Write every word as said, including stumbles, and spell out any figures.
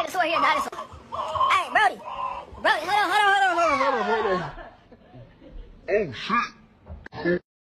dinosaur here, dinosaur. Hey, Brody. Brody, hold on, hold on, hold on, hold on, hold on, hold on. Oh, shit.